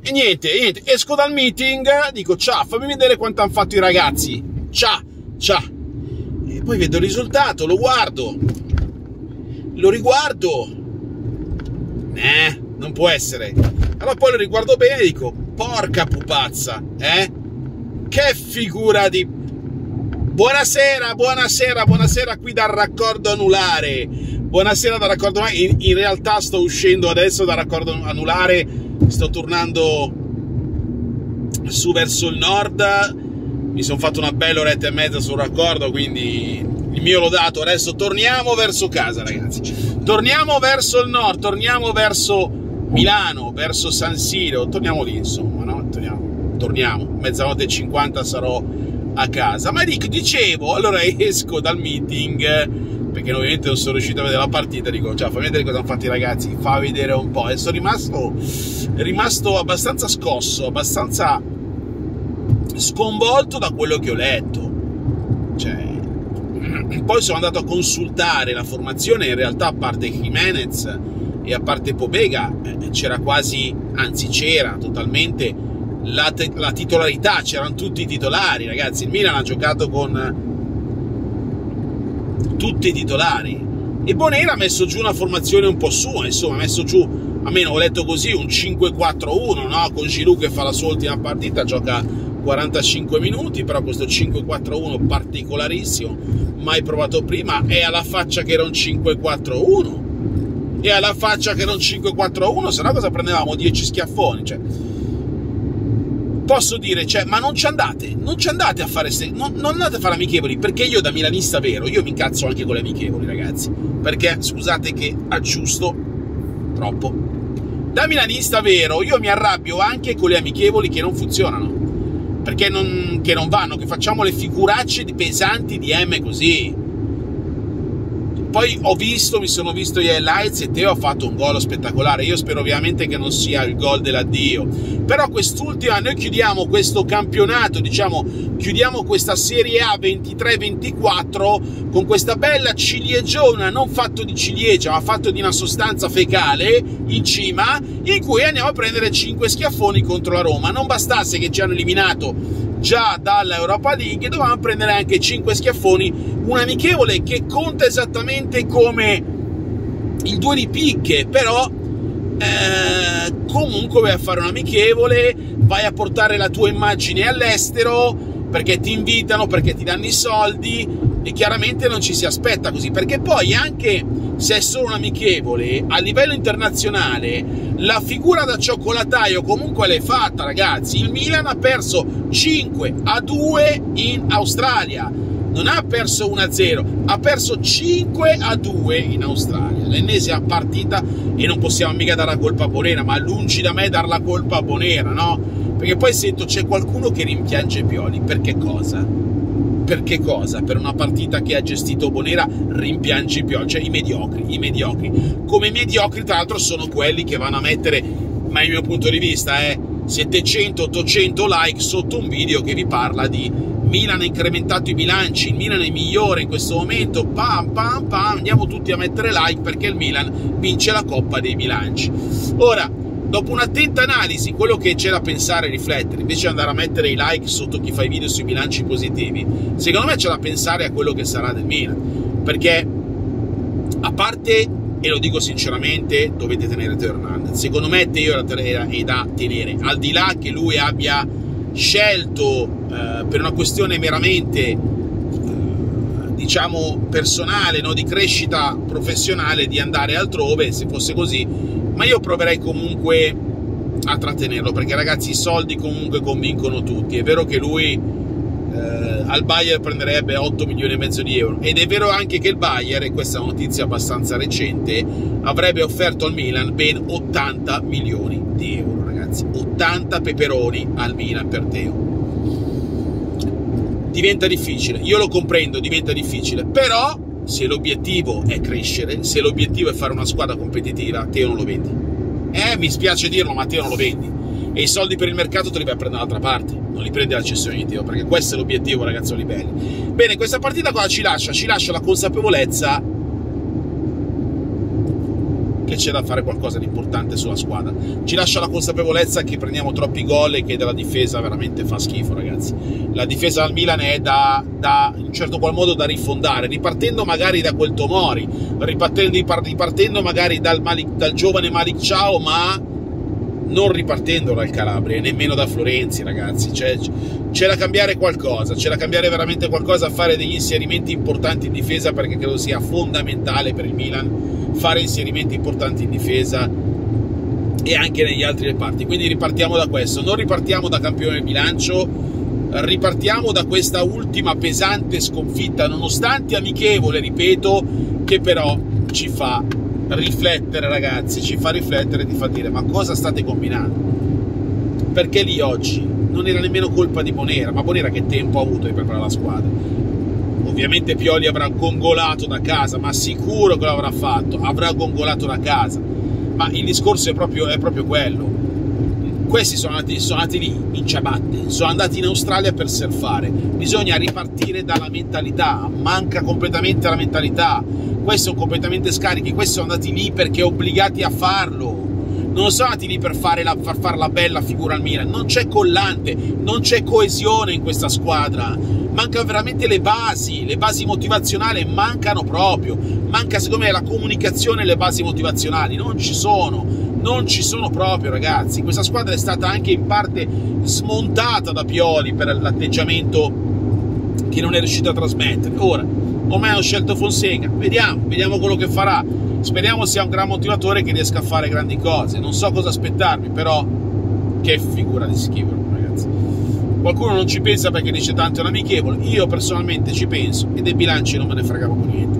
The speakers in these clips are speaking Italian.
E niente, esco dal meeting, dico ciao, fammi vedere quanto hanno fatto i ragazzi. Ciao. E poi vedo il risultato, lo guardo, lo riguardo. Non può essere. Allora poi lo riguardo bene e dico, porca pupazza, che figura di... Buonasera qui dal raccordo anulare. Buonasera dal raccordo anulare. In realtà sto uscendo adesso dal raccordo anulare, sto tornando su verso il nord. Mi sono fatto una bella oretta e mezza sul raccordo, quindi il mio l'ho dato. Adesso torniamo verso casa, ragazzi. Torniamo verso il nord, torniamo verso Milano, verso San Siro. Torniamo lì, insomma, no? Torniamo. Mezzanotte e 50 sarò a casa. Ma dicevo, allora esco dal meeting, perché ovviamente non sono riuscito a vedere la partita, dico, ciao, fammi vedere cosa hanno fatto i ragazzi, fa vedere un po'. E sono rimasto abbastanza scosso, abbastanza sconvolto da quello che ho letto. Cioè, poi sono andato a consultare la formazione, in realtà a parte Jimenez e a parte Pobega c'era quasi, anzi c'era totalmente la titolarità, c'erano tutti i titolari, ragazzi. Il Milan ha giocato con tutti i titolari e Bonera ha messo giù una formazione un po' sua, insomma, ha messo giù, almeno ho letto così, un 5-4-1, no? Con Giroud che fa la sua ultima partita, gioca 45 minuti, però questo 5-4-1 particolarissimo, mai provato prima, è alla faccia che era un 5-4-1, e alla faccia che era un 5-4-1, se no cosa prendevamo? 10 schiaffoni, cioè. Posso dire, cioè, ma non ci andate a fare, non andate a fare amichevoli, perché io da milanista vero, io mi incazzo anche con le amichevoli, ragazzi, perché, scusate che aggiusto troppo, da milanista vero io mi arrabbio anche con le amichevoli che non funzionano, perché che non vanno, che facciamo le figuracce pesanti di M così. Poi mi sono visto gli highlights e Teo ha fatto un gol spettacolare. Io spero ovviamente che non sia il gol dell'addio, però quest'ultima, noi chiudiamo questo campionato, diciamo, chiudiamo questa Serie A 23-24 con questa bella ciliegiona, non fatto di ciliegia ma fatto di una sostanza fecale in cima, in cui andiamo a prendere 5 schiaffoni contro la Roma. Non bastasse che ci hanno eliminato già dalla Europa League, dovevamo prendere anche 5 schiaffoni, un amichevole che conta esattamente come il 2 di picche, però comunque vai a fare un amichevole, vai a portare la tua immagine all'estero, perché ti invitano, perché ti danno i soldi, e chiaramente non ci si aspetta così, perché poi anche se è solo un amichevole, a livello internazionale la figura da cioccolataio comunque l'hai fatta, ragazzi. Il Milan ha perso 5-2 in Australia, non ha perso 1-0, ha perso 5-2 in Australia, l'ennesima partita, e non possiamo mica dare la colpa a Bonera, ma lungi da me dar la colpa a Bonera, no? Perché poi sento c'è qualcuno che rimpiange Pioli, per che cosa? Per che cosa? Per una partita che ha gestito Bonera rimpiangi Pioli, cioè i mediocri. Come mediocri tra l'altro sono quelli che vanno a mettere, ma il mio punto di vista 700-800 like sotto un video che vi parla di Milan ha incrementato i bilanci, il Milan è migliore in questo momento, pam, andiamo tutti a mettere like perché il Milan vince la Coppa dei bilanci. Ora, dopo un'attenta analisi, quello che c'è da pensare e riflettere, invece di andare a mettere i like sotto chi fa i video sui bilanci positivi, secondo me c'è da pensare a quello che sarà del Milan, perché a parte, e lo dico sinceramente, dovete tenere Teo Hernandez. Secondo me Teo è da tenere, al di là che lui abbia scelto per una questione meramente diciamo personale, no, di crescita professionale, di andare altrove, se fosse così, ma io proverei comunque a trattenerlo, perché ragazzi i soldi comunque convincono tutti. È vero che lui al Bayern prenderebbe 8 milioni e mezzo di euro, ed è vero anche che il Bayern, e questa è una notizia abbastanza recente, avrebbe offerto al Milan ben 80 milioni di euro, ragazzi, 80 peperoni al Milan per Teo. Diventa difficile, io lo comprendo, diventa difficile, però se l'obiettivo è crescere, se l'obiettivo è fare una squadra competitiva, Teo non lo vendi. Mi spiace dirlo, ma Teo non lo vendi, e i soldi per il mercato te li vai a prendere dall'altra parte, non li prendi alla cessione di Teo, perché questo è l'obiettivo, ragazzoli belli. Bene, questa partita qua ci lascia la consapevolezza che c'è da fare qualcosa di importante sulla squadra. Ci lascia la consapevolezza che prendiamo troppi gol e che della difesa veramente fa schifo, ragazzi. La difesa del Milan è da in un certo qual modo da rifondare, ripartendo magari da quel Tomori, ripartendo magari dal giovane Malick Thiaw, ma non ripartendo dal Calabria e nemmeno da Florenzi, ragazzi. C'è da cambiare qualcosa, c'è da cambiare veramente qualcosa, a fare degli inserimenti importanti in difesa, perché credo sia fondamentale per il Milan fare inserimenti importanti in difesa e anche negli altri reparti. Quindi ripartiamo da questo, non ripartiamo da campione del bilancio, ripartiamo da questa ultima pesante sconfitta, nonostante amichevole, ripeto, che però ci fa riflettere, ragazzi, ci fa riflettere, ti fa dire: ma cosa state combinando? Perché lì oggi non era nemmeno colpa di Bonera, ma Bonera che tempo ha avuto di preparare la squadra? Ovviamente Pioli avrà gongolato da casa, ma sicuro che lo avrà fatto, avrà gongolato da casa, ma il discorso è proprio quello. Questi sono andati lì in ciabatte, sono andati in Australia per surfare, bisogna ripartire dalla mentalità, manca completamente la mentalità, questi sono completamente scarichi, questi sono andati lì perché obbligati a farlo, non sono andati lì per fare la bella figura al Milan, non c'è collante, non c'è coesione in questa squadra, mancano veramente le basi motivazionali mancano proprio, manca secondo me la comunicazione e le basi motivazionali, non ci sono proprio, ragazzi. Questa squadra è stata anche in parte smontata da Pioli per l'atteggiamento che non è riuscito a trasmettere. Ora, ormai hanno scelto Fonseca, vediamo quello che farà, speriamo sia un gran motivatore che riesca a fare grandi cose, non so cosa aspettarmi, però che figura di schifo, ragazzi. Qualcuno non ci pensa perché dice tanto è un amichevole, io personalmente ci penso e dei bilanci non me ne fregavo con niente.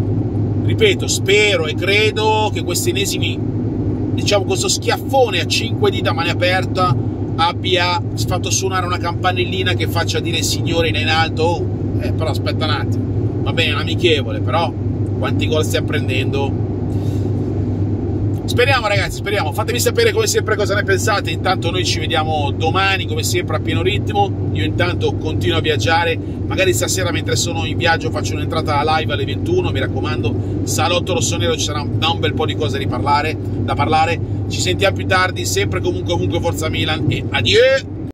Ripeto, spero e credo che questi ennesimi, diciamo, questo schiaffone a 5 dita a mani aperta abbia fatto suonare una campanellina che faccia dire signore in alto: oh, però aspetta un attimo, va bene, amichevole, però quanti gol stiamo prendendo? Speriamo, ragazzi, speriamo. Fatemi sapere come sempre cosa ne pensate. Intanto noi ci vediamo domani come sempre a pieno ritmo. Io intanto continuo a viaggiare, magari stasera mentre sono in viaggio faccio un'entrata live alle 21, mi raccomando, salotto rossonero, ci sarà un bel po' di cose da parlare. Ci sentiamo più tardi, sempre comunque ovunque, forza Milan e adieu!